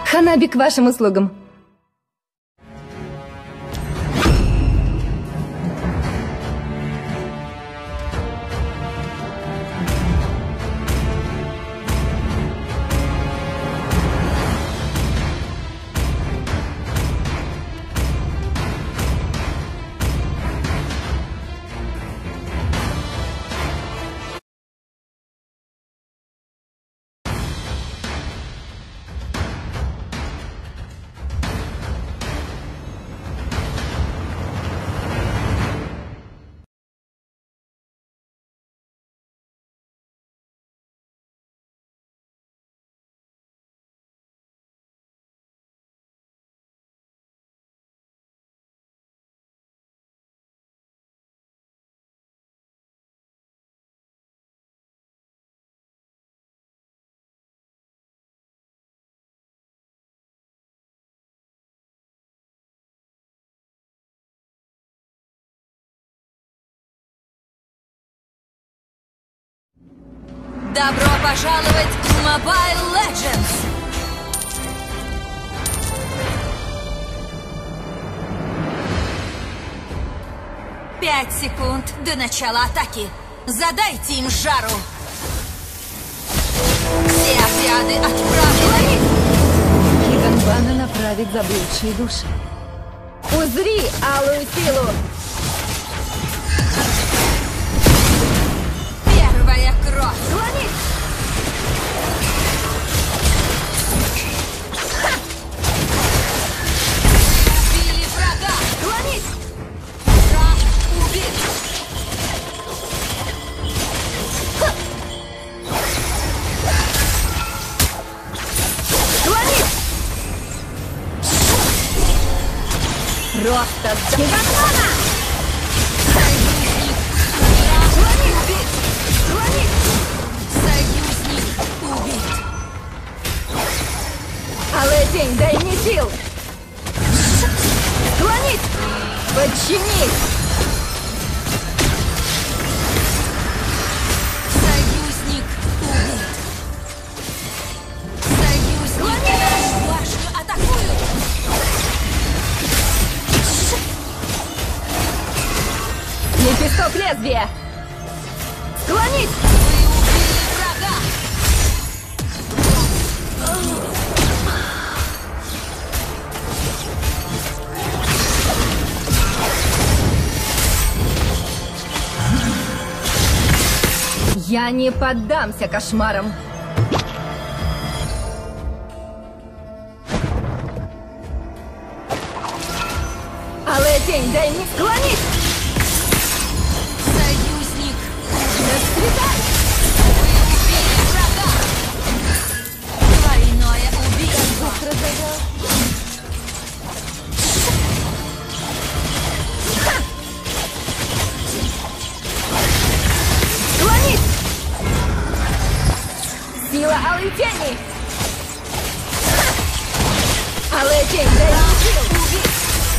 Ханаби к вашим услугам. Добро пожаловать в Mobile Legends! Пять секунд до начала атаки. Задайте им жару. Все отряды отправлены. Хиганбана направит заблудшие души. Узри алую силу! Первая кровь. Склонись! Убили врага. Склонись! Враг убит. Склонись! Просто Хиганбана! Союзник убит. Алая тень, дай мне сил! Склонись! Подчинись! Союзник убит. Союзники нашу башню атакуют. Лепесток лезвия! Склонись! Вы убили врага. Я не поддамся кошмарам! Алая тень, дай мне склонись! Союзник. Расцветай! Вы убили врага. Двойное убийство. Быстро завел. Склонись! Сила алой тени! Алая тень, дай мне сил! Убит.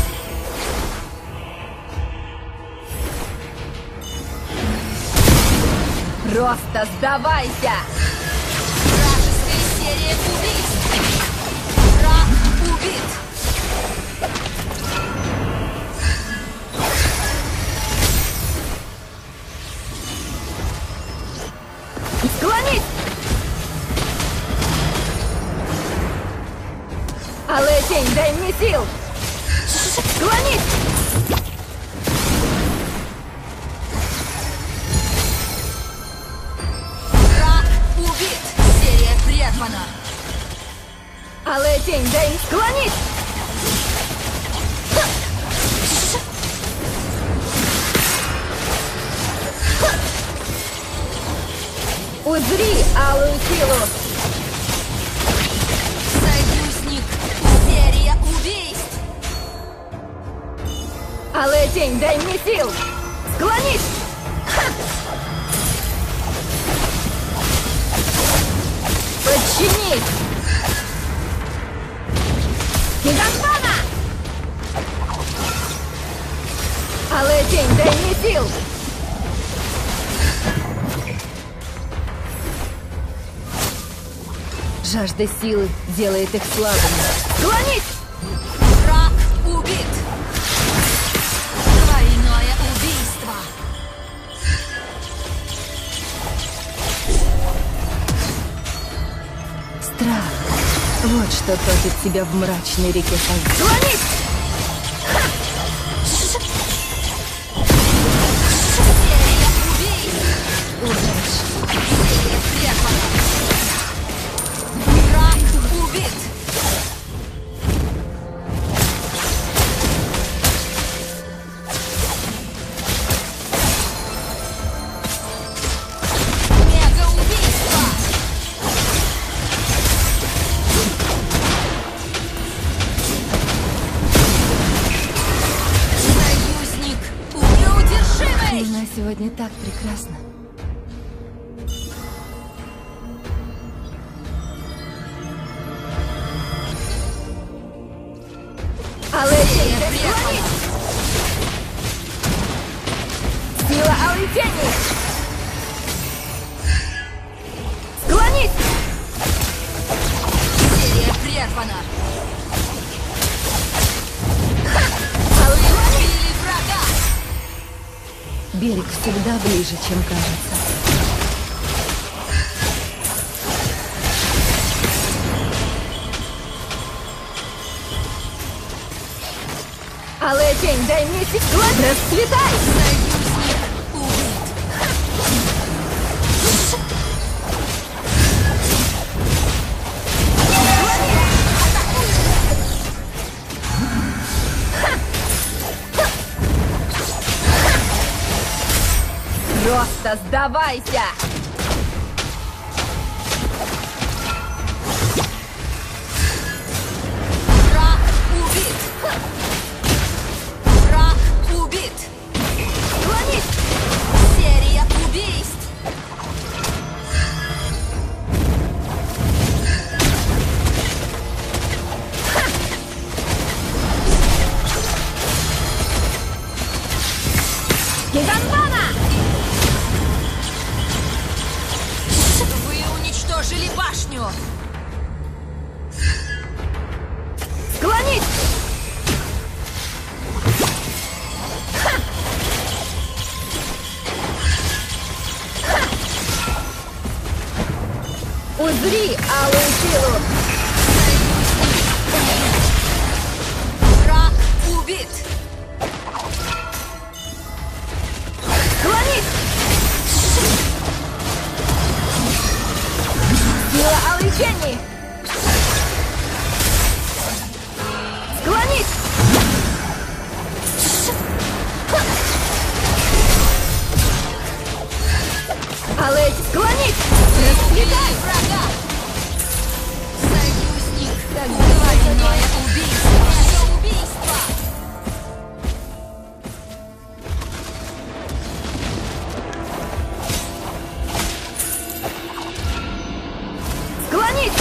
Просто сдавайся! Вражеская серия убийств. Враг убит. Склонись! Алая тень, дай мне сил! Склонись! Враг убит. Серия прервана. Алая тень, дай мне склонись! Узри алую силу! Союзник. Серия убийств. Алая тень, дай мне сил! Склонись! Подчинись! Хиганбана! Алая тень, дай мне сил! Жажда силы делает их слабыми. Склонись! Враг убит! Двойное убийство! Страх. Вот что топит тебя в мрачной реке сознания. Склонись! Серия убийств! Удачи. Серия прервана! Враг убит! Мега-убийство! Союзник неудержимый! Она сегодня так прекрасна. Серия прервана! Сила алой тени! Склонись! Серия прервана! Алый тени! Убили врага! Берег всегда ближе, чем кажется. Алая тень, дай мне силу! Расцветай! Союзник убит! Просто сдавайся! Враг убит! Враг убит! Склонись! Серия убийств! Гигантана! Вы уничтожили башню! Склонись! Узри алую силу! Враг убит! Склонись! Сила алой тени! Склонись! Алая, склонись! Убили Расцветай! врага! Союзник! Двойное убийство! Мега-убийство! Склонись!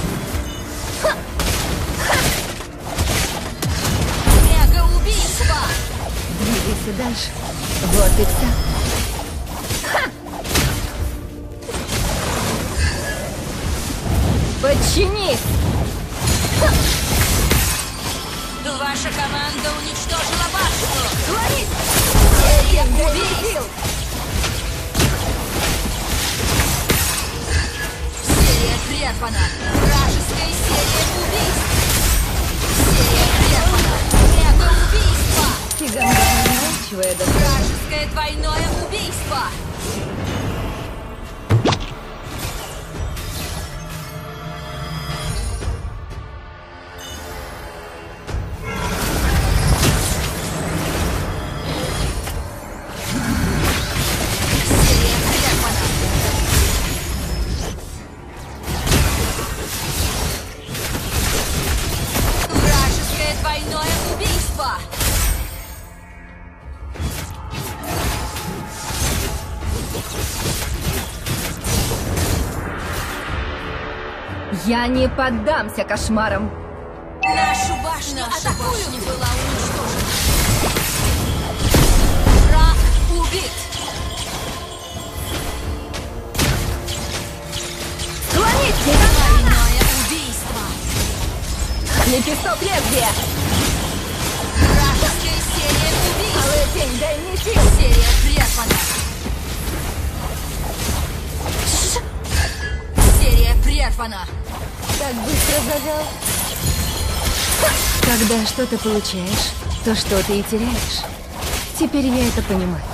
Мега-убийство! Двигайся дальше. Вот и все. Подчинись! Ваша команда уничтожила башню! Склонись! Серия Дай мне убийств! сил! Серия прервана! Вражеская серия убийств! Серия прервана! Мега-убийство! Гигантана заманчивая добро. Вражеское двойное убийство! Серия прервана! Вражеское двойное убийство! Я не поддамся кошмарам. Нашу башню атакуют! Башня была уничтожена! Враг убит! Склонись! Двойное Мечники, стоп, лезвие! Вражеская серия убийств! Алая тень, дай мне сил! Серия прервана! Серия прервана! Так быстро зажал. Когда что-то получаешь, то что-то и теряешь. Теперь я это понимаю.